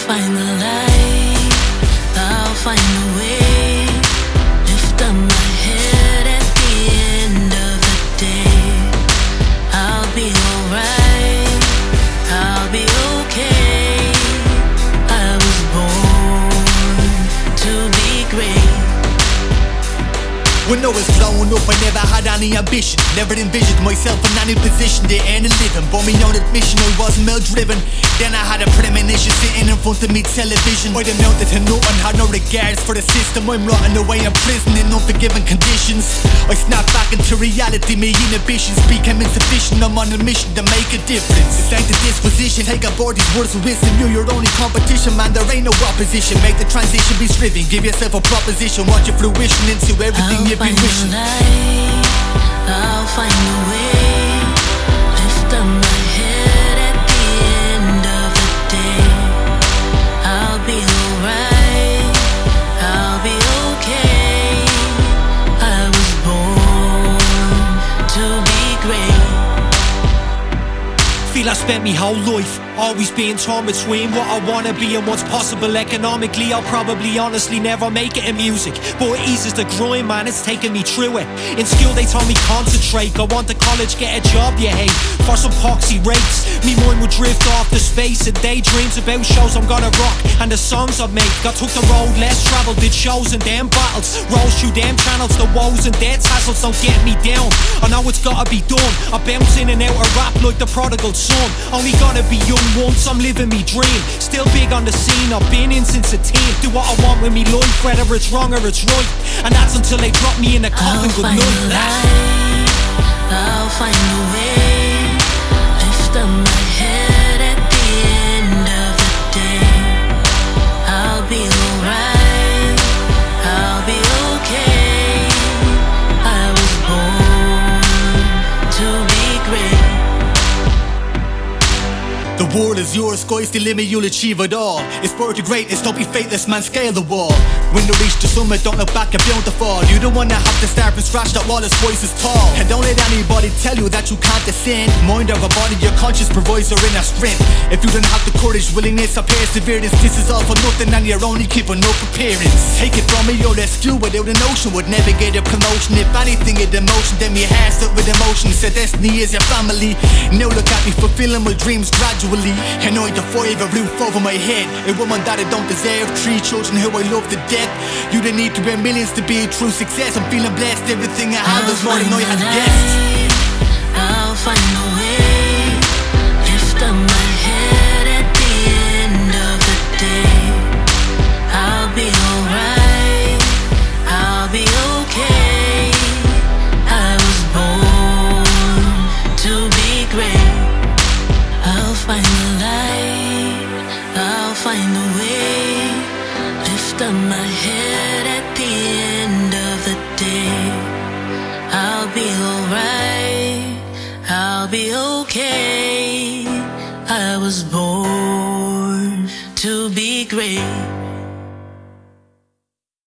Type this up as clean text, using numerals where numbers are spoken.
find the light, I'll find the way. Lift up my head at the end of the day. I'll be alright, I'll be okay. I was born to be great. When I was growing up, I never had any ambition. Never envisioned myself in any position to earn a living. But me own admission, I wasn't well-driven. Then I had a premonition sitting in front of me television. I'd amounted to nothing, had no regards for the system. I'm rotting away in prison in unforgiving conditions. I snapped back into reality, my inhibitions became insufficient. I'm on a mission to make a difference. It's like the disposition, take aboard these words with wisdom. You're your only competition, man, there ain't no opposition. Make the transition be striven, give yourself a proposition. Watch your fruition into everything you've been wishing. I'll find the way. Lift up my head at the end of the day. I'll be alright, I'll be okay. I was born to be great. Feel I spent me whole life always being torn between what I wanna be and what's possible economically. I'll probably honestly never make it in music, but it eases the grind, man, it's taking me through it. In school they told me concentrate, go on to college, get a job you hate. For some poxy rates, me mind would drift off to space and daydreams about shows I'm gonna rock and the songs I make. I took the road less traveled, did shows and them battles, rose through them channels, the woes and dead tassels don't get me down. I know it's gotta be done, I bounce in and out of rap like the prodigal son. Only gonna be young once, I'm living me dream. Still big on the scene, I've been in since a teen. Do what I want with me life, whether it's wrong or it's right. And that's until they drop me in a coffin. Good night. I'll find the way. Lift up my head at the end of the day. I'll be alright, I'll be okay. I was born to be great. The world is yours, sky's the limit, you'll achieve it all. Inspire to greatness, don't be faithless, man, scale the wall. When you reach the summit, don't look back and beyond the fall. You don't wanna have to start from scratch, that wall is twice as tall. And don't let anybody tell you that you can't descend. Mind over body, your conscience provides your inner strength. If you don't have the courage, willingness, or perseverance, this is all for nothing and you're only keeping up appearance. Take it from me, you're rescued without a notion, would never get a promotion. If anything is emotion, then your heart's up with emotion. So destiny is your family. Now look at me fulfilling my dreams gradually. And I defy a roof over my head, a woman that I don't deserve, 3 children who I love to death. You don't need to earn millions to be a true success. I'm feeling blessed, everything I have is more than I had guessed. I'll find a way. Lift up my head at the end of the day. I'll be alright, I'll be okay. I was born to be great. I'll find the light, I'll find the way. Lift up my head at the end of the day. I'll be alright, I'll be okay. I was born to be great.